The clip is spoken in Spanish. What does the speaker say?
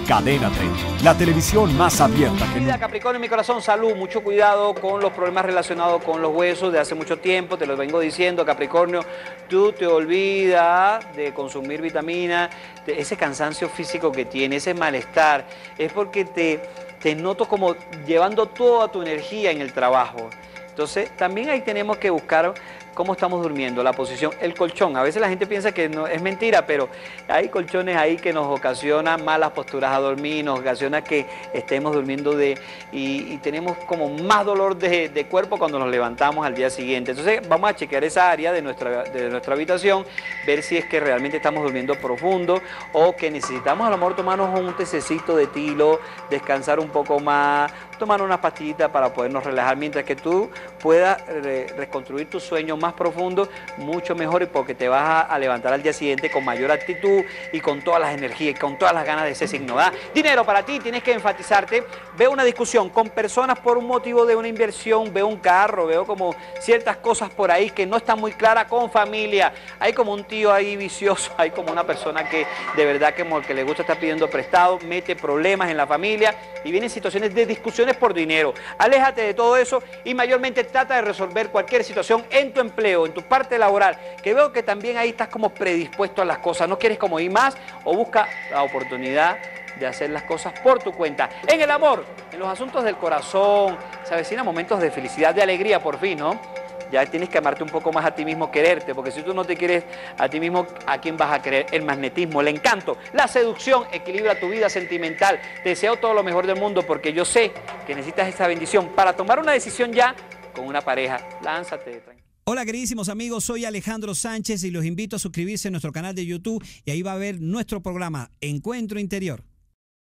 Cadena 30, la televisión más abierta que nunca. Capricornio, mi corazón, salud, mucho cuidado con los problemas relacionados con los huesos de hace mucho tiempo, te lo vengo diciendo, Capricornio, tú te olvidas de consumir vitaminas, ese cansancio físico que tienes, ese malestar, es porque te noto como llevando toda tu energía en el trabajo. Entonces, también ahí tenemos que buscar cómo estamos durmiendo, la posición, el colchón. A veces la gente piensa que no, es mentira, pero hay colchones ahí que nos ocasionan malas posturas a dormir, nos ocasiona que estemos durmiendo y tenemos como más dolor de cuerpo cuando nos levantamos al día siguiente. Entonces vamos a chequear esa área de nuestra habitación, ver si es que realmente estamos durmiendo profundo o que necesitamos a lo mejor tomarnos un tececito de tilo, descansar un poco más, tomar unas pastillitas para podernos relajar, mientras que tú puedas reconstruir tu sueño más profundo, mucho mejor, y porque te vas a levantar al día siguiente con mayor actitud y con todas las energías y con todas las ganas de ese signo, ¿verdad? Dinero para ti, tienes que enfatizarte. Veo una discusión con personas por un motivo de una inversión, veo un carro, veo como ciertas cosas por ahí que no están muy claras. Con familia, hay como un tío ahí vicioso, hay como una persona que de verdad que le gusta estar pidiendo prestado, mete problemas en la familia y vienen situaciones de discusiones por dinero. Aléjate de todo eso y mayormente trata de resolver cualquier situación en tu empleo, en tu parte laboral, que veo que también ahí estás como predispuesto a las cosas, no quieres como ir más o busca la oportunidad de hacer las cosas por tu cuenta. En el amor, en los asuntos del corazón, se avecinan momentos de felicidad, de alegría por fin, ¿no? Ya tienes que amarte un poco más a ti mismo, quererte, porque si tú no te quieres a ti mismo, ¿a quién vas a querer? El magnetismo, el encanto, la seducción equilibra tu vida sentimental. Te deseo todo lo mejor del mundo porque yo sé que necesitas esa bendición para tomar una decisión ya con una pareja. Lánzate, tranquilo. Hola queridísimos amigos, soy Alejandro Sánchez y los invito a suscribirse a nuestro canal de YouTube y ahí va a ver nuestro programa Encuentro Interior.